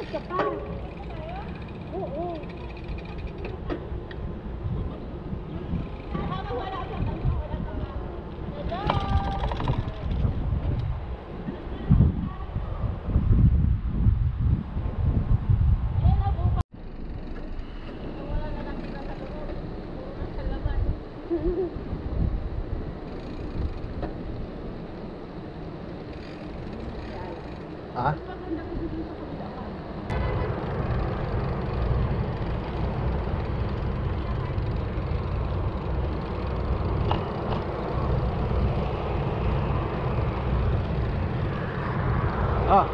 mag-usap ka pa. Oo. Wala ka pa. Ah? Ah.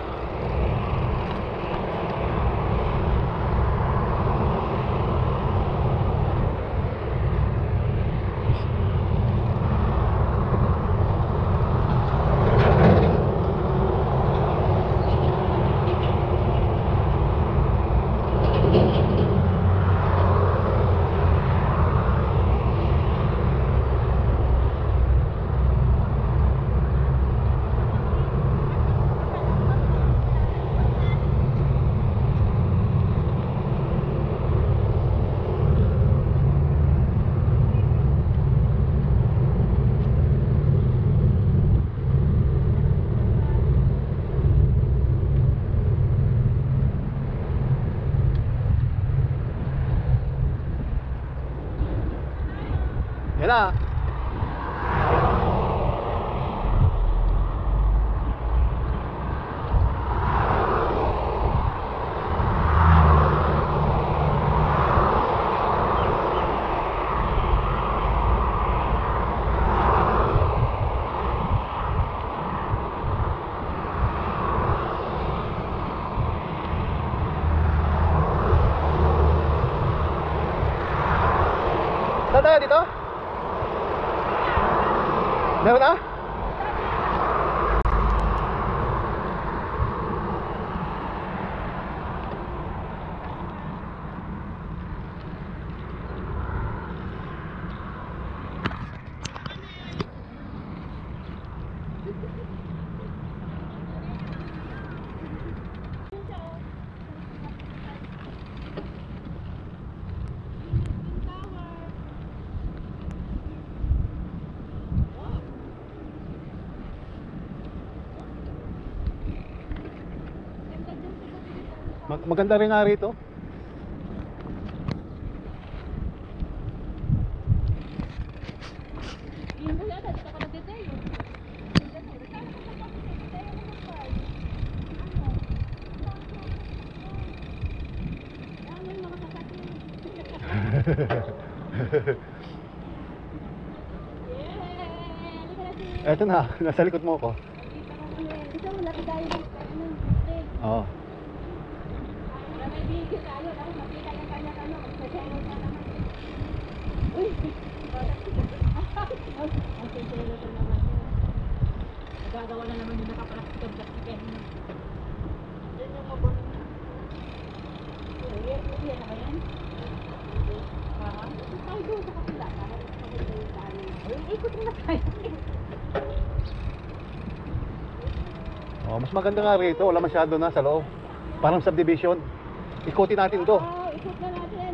Yan na. Saan tayo dito? Meron na? Maganda rin nga rito. Eto na, nasa likod mo ko. Oo. Gagawa na naman yung nakapraktikam-praktikan. Yan yung mabunin. Yan na ba yan? Tayo doon sa kapila. Ikot na tayo. Oh, mas maganda nga rito, wala masyado na sa loob. Parang subdivision. Ikutin natin to. Ikot na natin.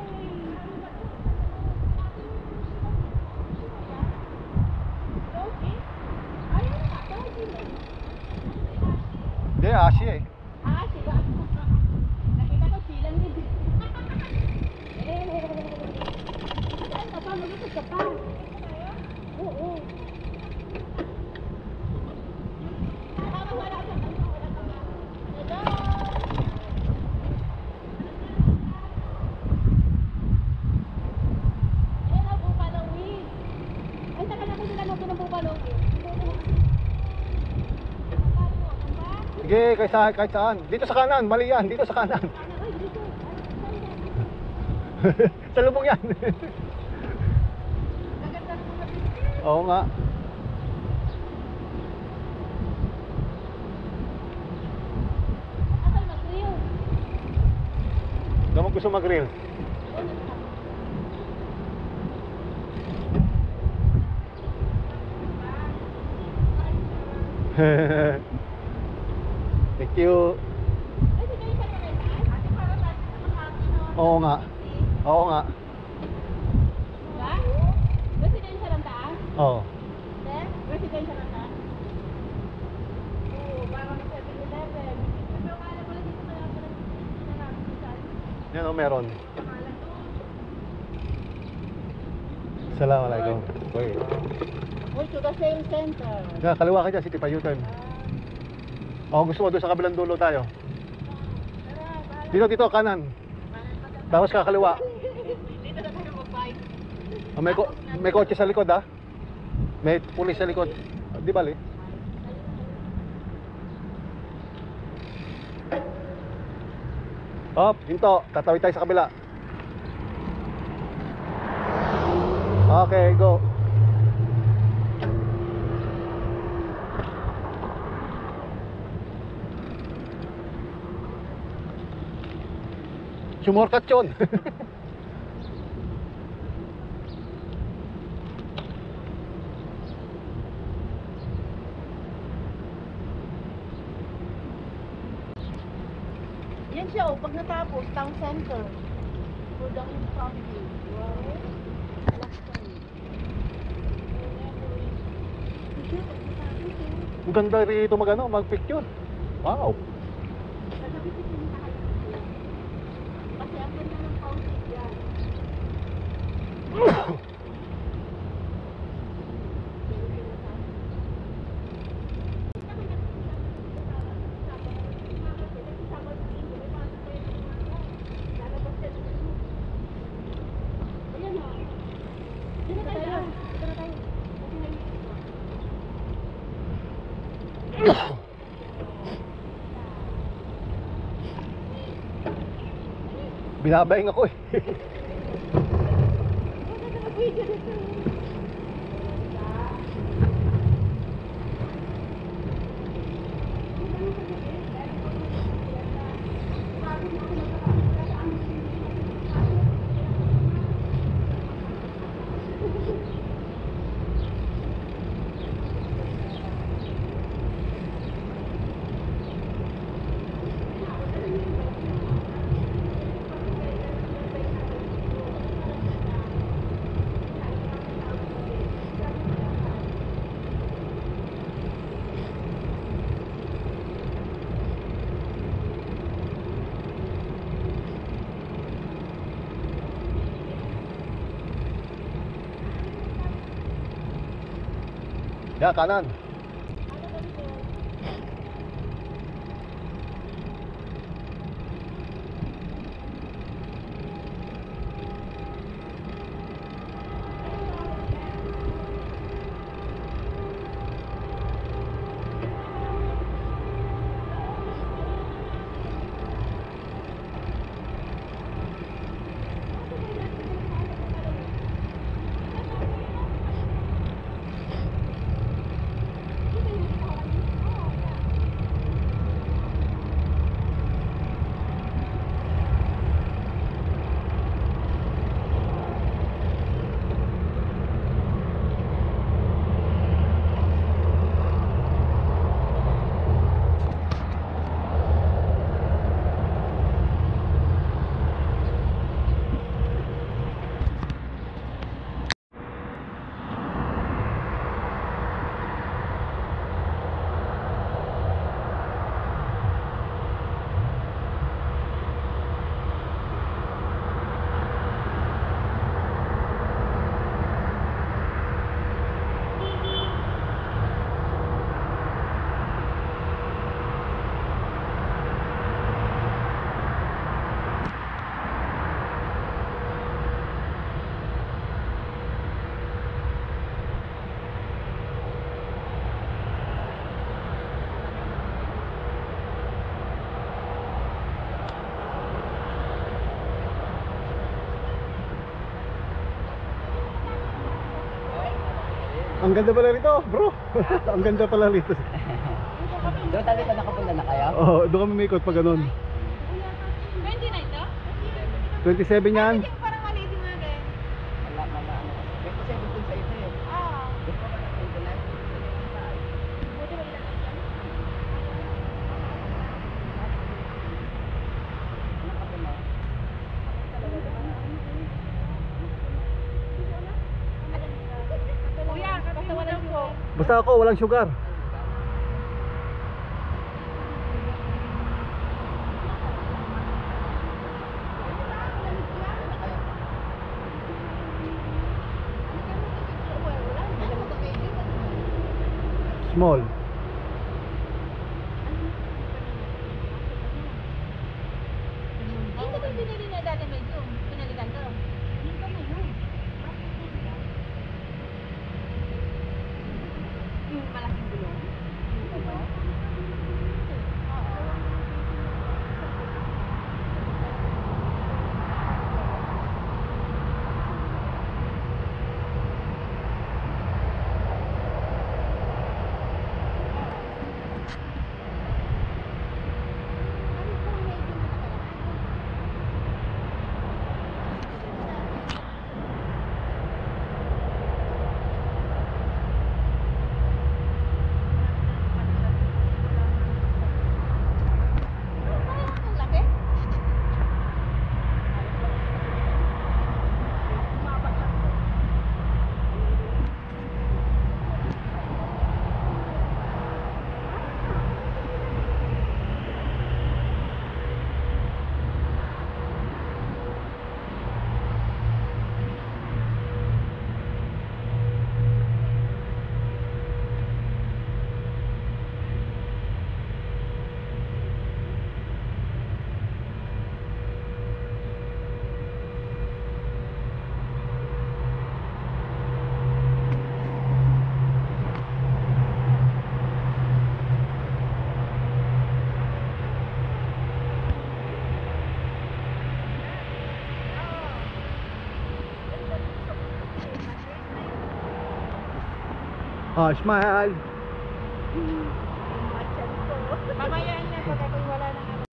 Hindi, Asia eh. Asia ba? Nakita ko silang din. Saan ka pa? Mag-usap ka pa. Oo. Wala ka pa. Sige, kahit saan. Dito sa kanan, mali yan. Dito sa kanan. Sa lubong yan. Oo nga. Gamang gusto mag-grill. Thank you. Oo nga. Oo nga. Diba? Residensya lang taas? Oo. Hindi? Residensya lang taas? Oo, parang 7-Eleven. Pero kala ko lang dito kaya pala na namin saan. Yan o, meron. Pangalan to. Assalamualaikum. Wait. Uy, to the same center. Yan, kaliwa ka dyan, City pa U-turn. Oo, gusto mo doon sa kabilang dulo tayo. Dito, dito, kanan. Tapos kakaliwa. Dito na tayo mag-bike. Oh, may kotse sa likod, ha? May pulis sa likod. Di bali? Hop, hinto. Tatawid tayo sa kabila. Okay, go. Sumorkat yun. Yan siya, oh, pag natapos, town center. For the impromptu. Wow. Ang ganda rito mag-picture. Wow. Kasi ang ganda ng fountain yan. Ayan o. Dito na tayo. Dito na tayo. Binabayang ako eh. Ya, kanan. Ang ganda pala rito, bro. Ang ganda pala rito. Doon tayo ka nakapunta na kayo? Oo, doon kami umikot pa ganun. 29 to? 27 yan. Hindi ko parang maliit yung mga ganyan. Wala, ano. 27 dun sa ito eh. Ah. Doon pa pala 29. Buti ba ilan yan? Ano ka po na? Basta ako, walang sugar. Small. Ito ba yung binili na dati medium? Pinalitan to? Yung pa yun. Yung malaking gulong? Ito? Ang laki? Ah, smile. Mamaya na pag ako'y wala na nga.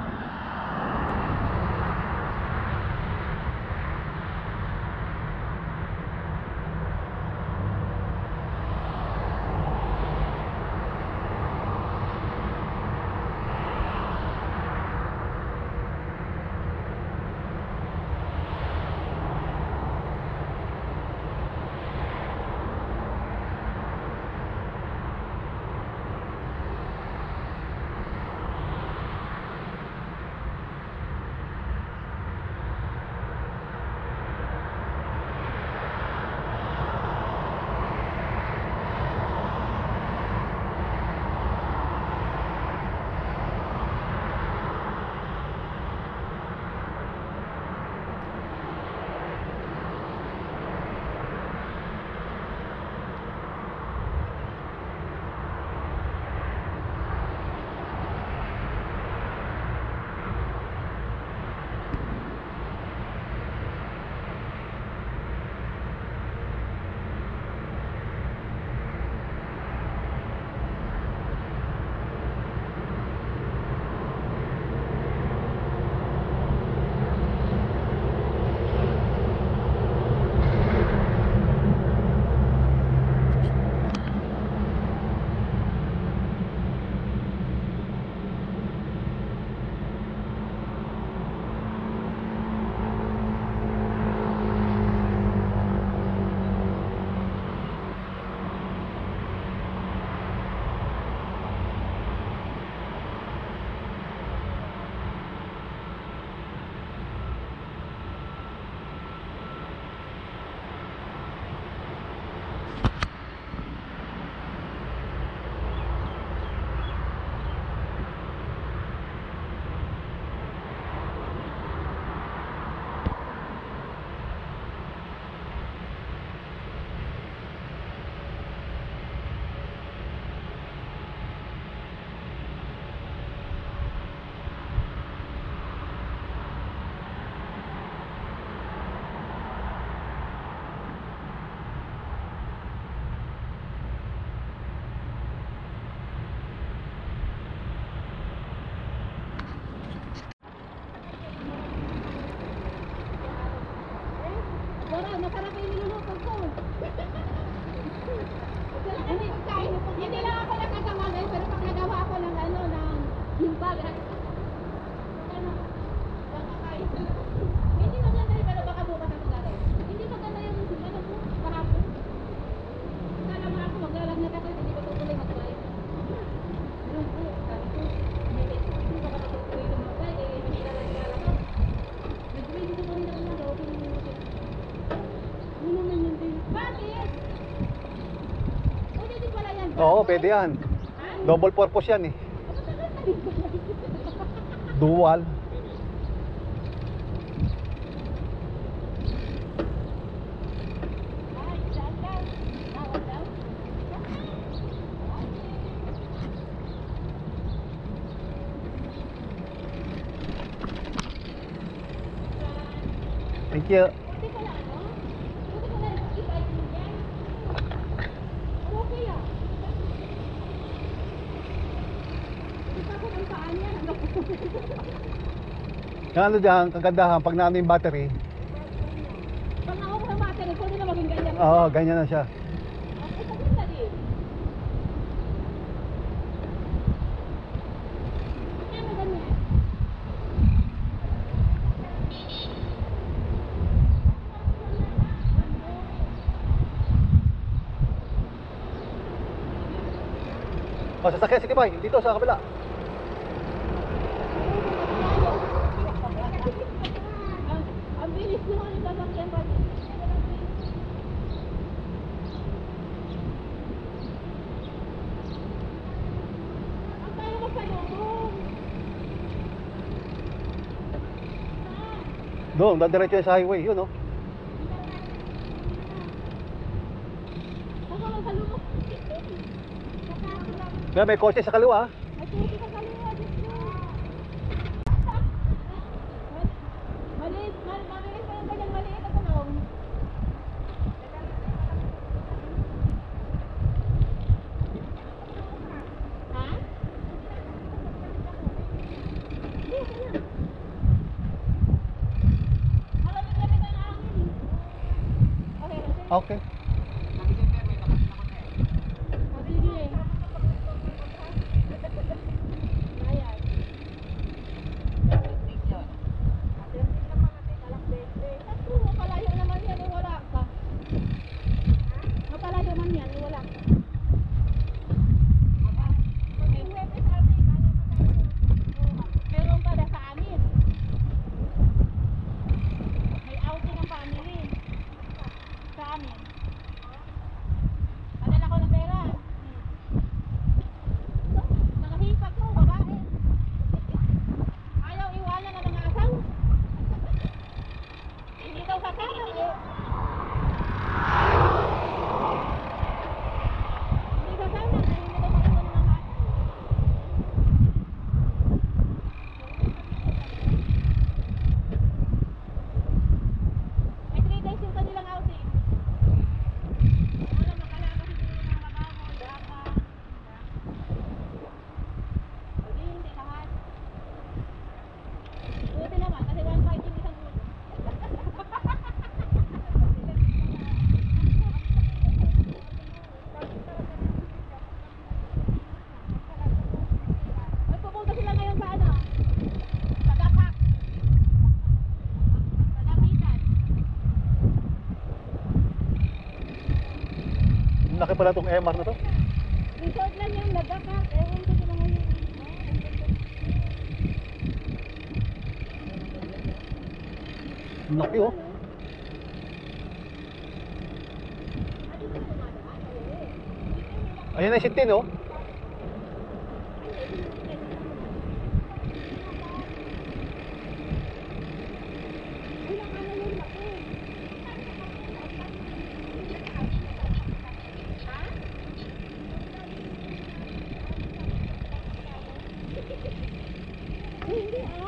Masarap yung niluluto ko. Hindi lang ako nakagawa ngayon, pero pag nagawa ako ng ano, ng himbag, hindi maganda yung pero baka bukas ako gano'n. Hindi maganda yung ano po, kahapon. Kala mo ako, maglalagnat ako pwede yan. Double purpose yan eh. Dual. Ay, saan daw? Tawag daw? Thank you. Buti pala ano? Buti pala i-bike mo yan. Okay ah. Isakot ang paa niya. Yung ano dyan, kagandahan, pag naano yung battery, Pag ako ng battery, pwede na maging ganyan. oo, ganyan na siya. Ay, sabi na rin. Kaya mo ganyan. O, sasakyan, sige boy, dito sa kabila. Ang bilis naman yung sasakyan pa. Ang tayo magsalubong. Doon, dadiretso yan sa highway, yun oh. Ako magsalubong. Kaya may kotse sa kaliwa ah. Ay, tuti ka kaliwa. Diyos ko. Maliit pa yung kanyang maliit na tanong. Ha? Hindi, wala. Malamig-lamig ang hangin. Okay, Rosel. Okay. Sige. Ayan. Mapalayo naman yan, eh, wala ka. Mapalayo man yan, eh, wala ka. Meron pala sa amin. May outing ang family. Sa amin. Padala ko ng pera. Nakahipag ko, babae. Ayaw iwanan na ng asaw. Hindi daw kasama eh. Hindi kasama, dahil hindi daw maiwan ng asaw. May 3 days yung kanilang outing. Wala makalala siguro ng mabangon, daka. Hindi lahat. Buti naman kasi 1.5 yung isang ulo. Ay, pupunta sila ngayon sa ano? Sa Dakak. Sa Dapitan. Laki pala itong MR na to. Resort lang yung Dakak. Ewan ko sila ngayon. Laki oh. Ayan na yung sitin oh. Hindi ah.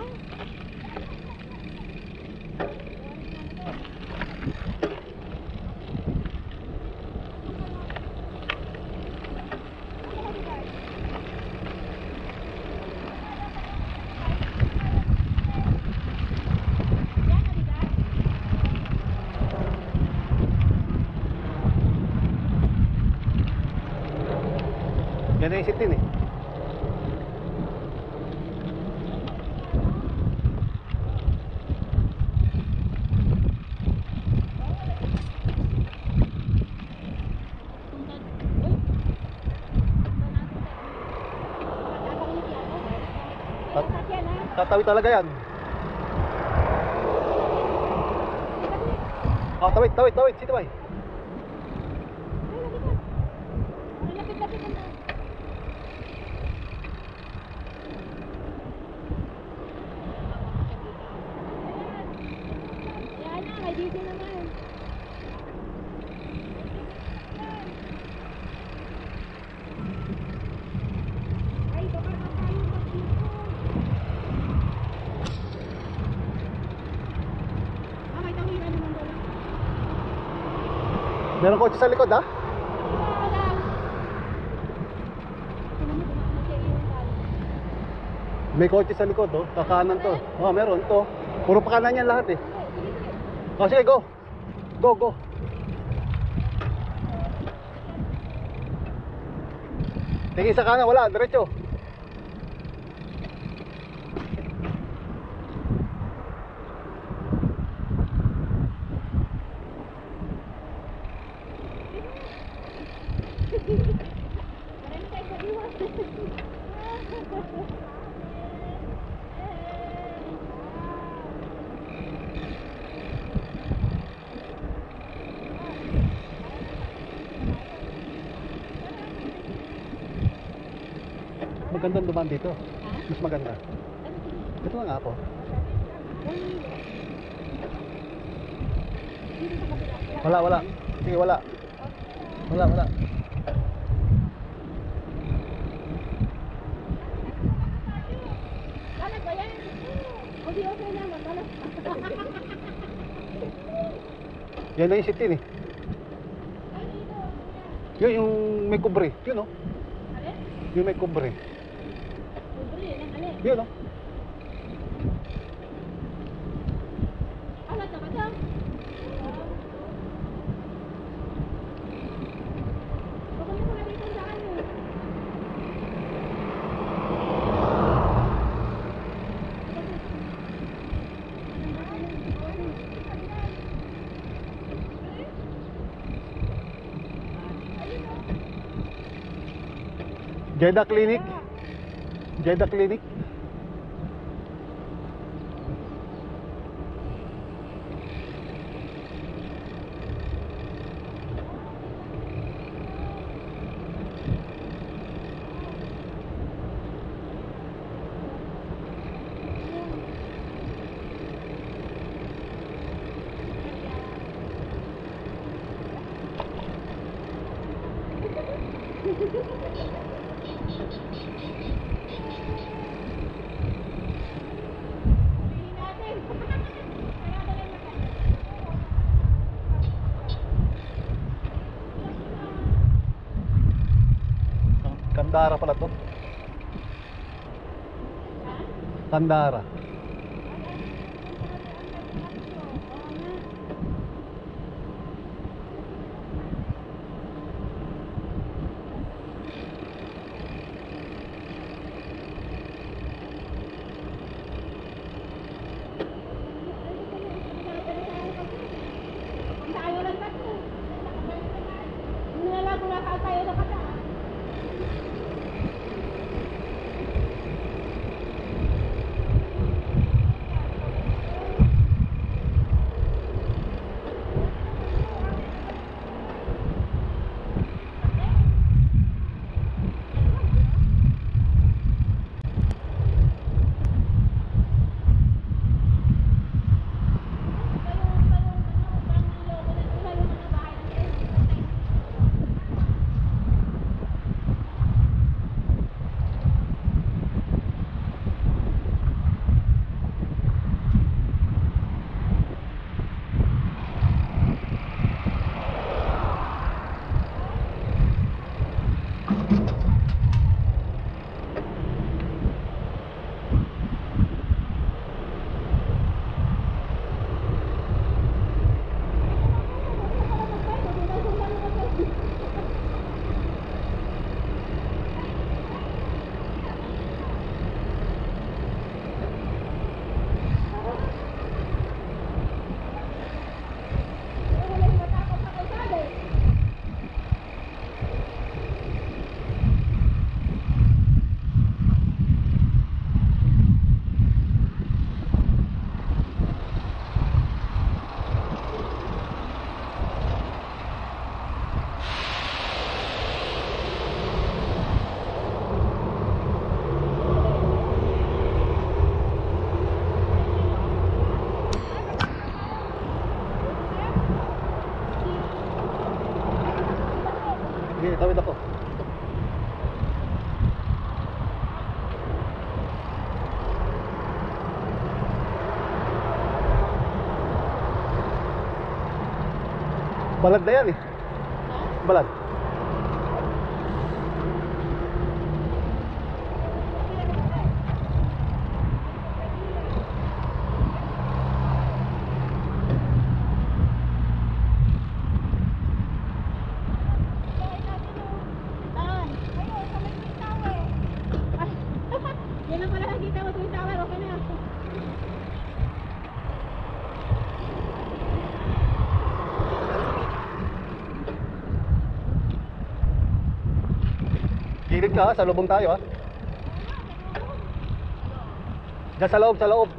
Yan, Navidad. Yan na yung sitin eh. Tatawid talaga yan. Oh, tawid. Sito bay. Lapit-lapit ang Meron kotse sa likod, ha? May kotse sa likod, oh. Kakanan to. Oh, meron to. Puro pakanan yan lahat, eh. Oh, sige, go. Go, go. Tingin sa kanan, wala, diretso. Maganda dumaan dito. Mas maganda. Ito na nga po. Wala, wala. Sige, wala. Wala, wala. Balat ba yan? Okay, okay naman. Balat. Yan na yung city, eh. Yun yung may kubre. Yun, oh. Yung may kubre. Yun, oh. Alat na ba ito? Bakit mo natin kung saan yun? Jeddah Clinic. Jeddah Clinic. Kandara pala to. Kandara. Tayo lang tayo. Nilalago na tayo na kata. Sige, tawid ako. Balag na yan, eh. Balat. Saan? Ayun, sa may Twin Tower. Ay, yan lang pala nakita mo, Twin Tower. Okay na. Gilid ka, sa lubong tayo ha. Diyan sa loob, sa loob.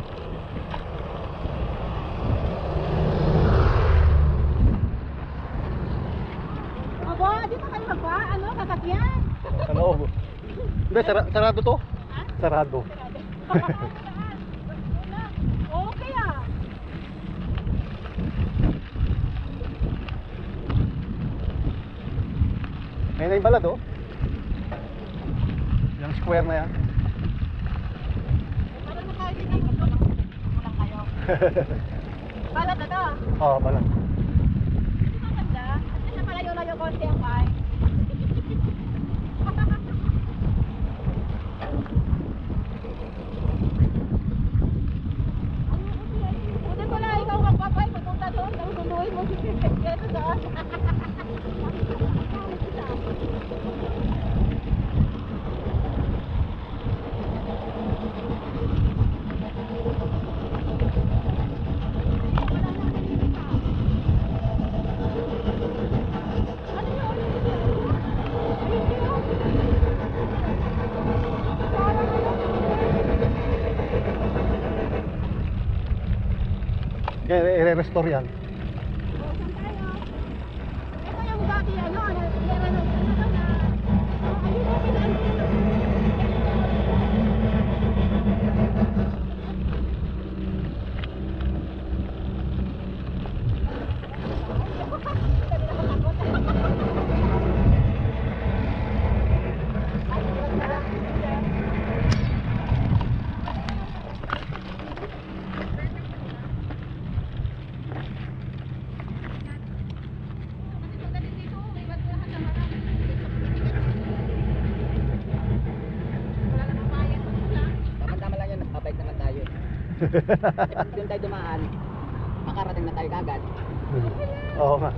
Aba, dito kayo magpa, ano, sasakyan. Sa loob. Hindi, sarado to. Ha? Sarado. Okay ah. Ayun na yung balad oh. Yung square na yan. Parang nakakita mo ito. Kulang kayo. Balat na to. Oo, balad. Ito maganda. At nasa malayo-layo konti ang bahay. Buti ko na ikaw magpapay. Pupunta doon. Tapos sunduin mo si Kito doon. Kaya i-restore yan. Saan tayo? Ito yung dati ano, natira ng ano to na ayun yung pinaan. Tama-tama lang yun, nagpabike naman tayo. Kasi pag doon tayo dumaan, makarating na tayo kagad. Oo nga.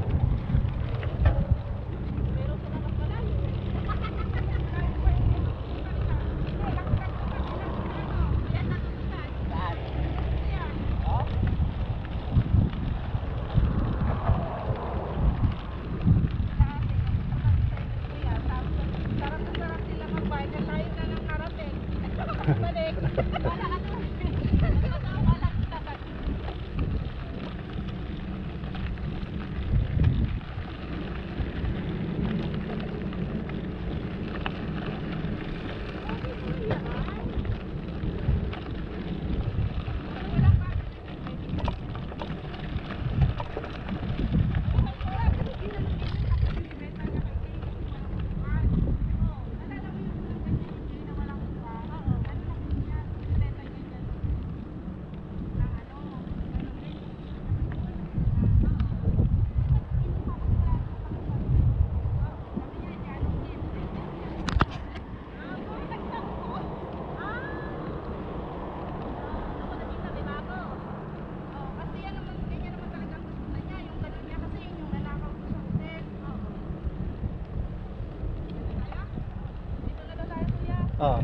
Saan? Oh? Sarap sila mag-bike. Tayo na lang karating. Balik. Wala ka doon. Wala ka. Ah.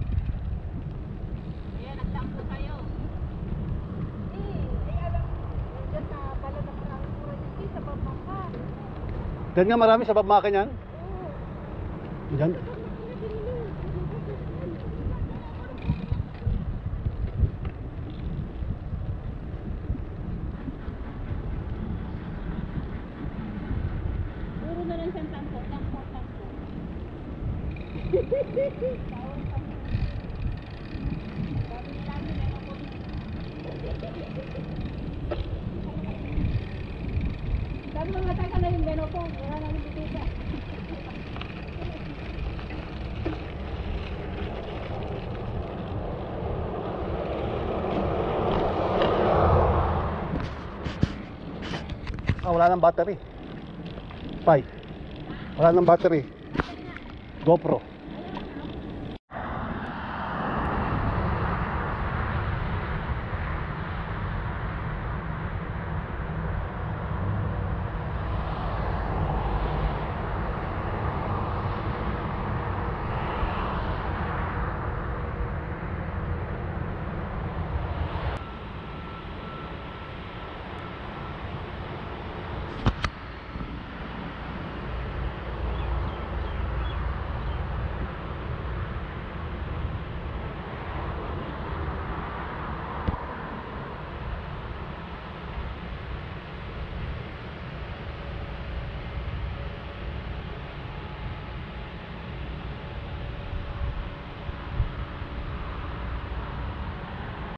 Ayan, nagtampo kayo. Alam, dyan sa pala ng maraming kurente sa pamangka. Diyan nga marami sa Babmakan yan. Oo. Diyan. Puro na lang siyang tampo. Tampo. Sabi mga tayo na yung meno po. Wala namin bibita. Ah, wala nang battery. 5. Wala ng battery. GoPro.